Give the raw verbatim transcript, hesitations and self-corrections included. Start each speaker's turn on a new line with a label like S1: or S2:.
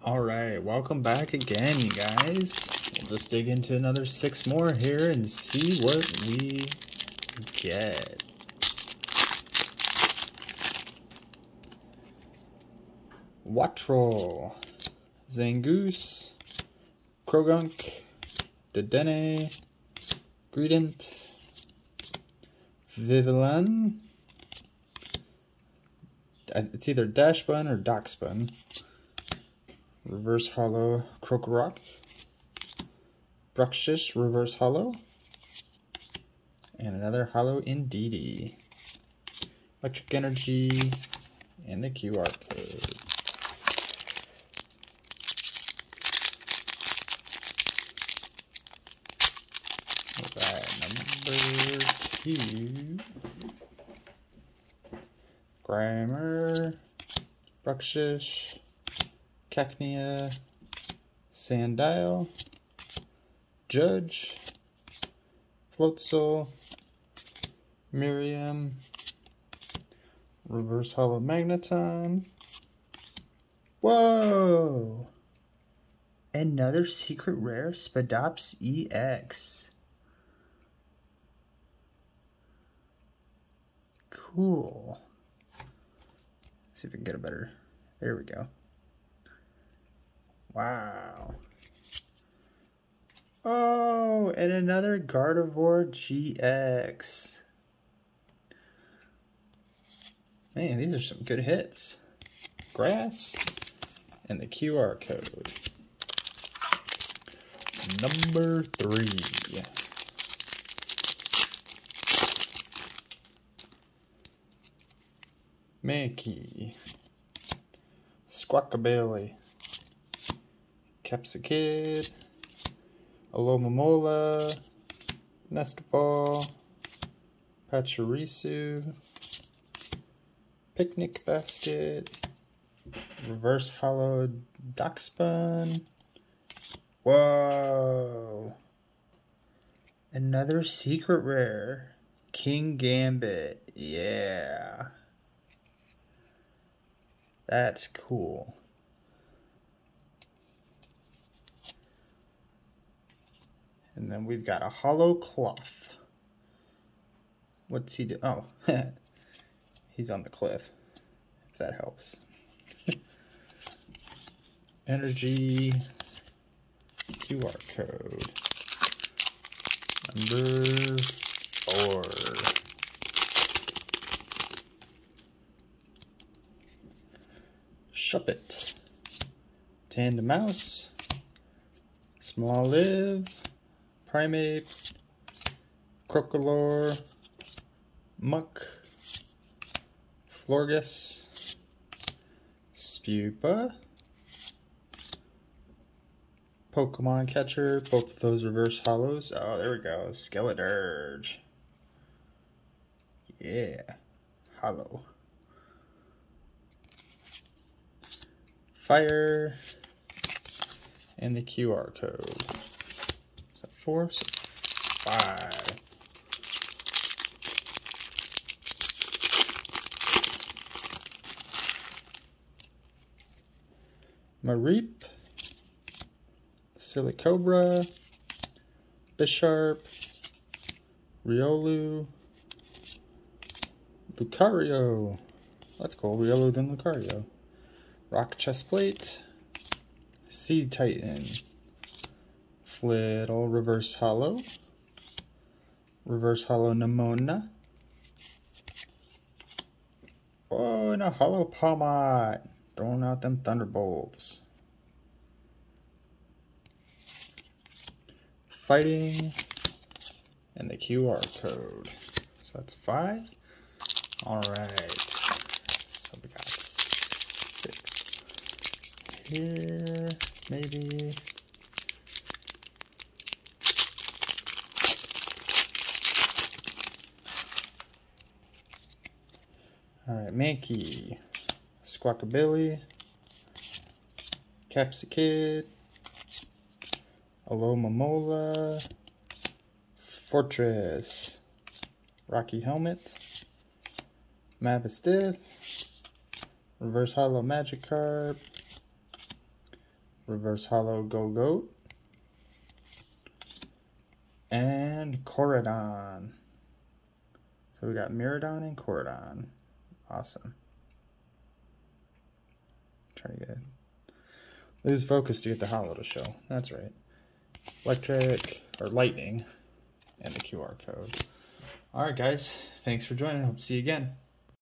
S1: Alright, welcome back again, you guys. We'll just dig into another six more here and see what we get. Wattrel, Zangoose, Krogunk, Dedenne, Greedent, Vivilan. It's either Dashbun or Dockspun. Reverse Hollow Krokorok, Bruxish Reverse Hollow, and another Hollow Indeedee. Electric Energy, and the Q R code. Alright, number two. Grimer, Bruxish, Cacnea, Sandile, Judge, Floatzel, Miriam, Reverse Hollow Magneton. Whoa! Another secret rare Spadops E X. Cool. See if we can get a better. There we go. Wow. Oh, and another Gardevoir G X. Man, these are some good hits. Grass and the Q R code. Number three. Mankey. Squawkabilly. Capsicid, Alomomola, Nestball, Pachirisu, Picnic Basket, Reverse Hollow Dockspun. Whoa! Another secret rare, King Gambit. Yeah. That's cool. And then we've got a Hollow Cloth. What's he do? Oh, he's on the cliff, if that helps. Energy, Q R code. Number four. Shuppet, Tandem Mouse, Small Live, Primate, Crocolore, Muck, Florges, Spupa, Pokemon Catcher, both of those reverse hollows. Oh, there we go. Skeledirge. Yeah. Hollow. Fire. And the Q R code. Is that four? So five. Mareep. Silicobra, Bisharp, Riolu, Lucario. That's cool. Riolu then Lucario. Rock Chestplate, Seed Titan, Flittle Reverse Hollow, Reverse Hollow Nemona. Oh, and a Hollow Palmot. Throwing out them Thunderbolts. Fighting, and the Q R code. So that's five. All right. So we got six here, maybe. All right, Mankey, Squawkabilly, Capsicid, Alomomola, Fortress, Rocky Helmet, Mavistiff, Reverse Hollow Magikarp, Reverse Hollow Go-Goat. And Corridon. So we got Miradon and Corridon. Awesome. Trying to get lose focus to get the hollow to show. That's right. Electric or lightning and the Q R code. Alright guys, thanks for joining. Hope to see you again.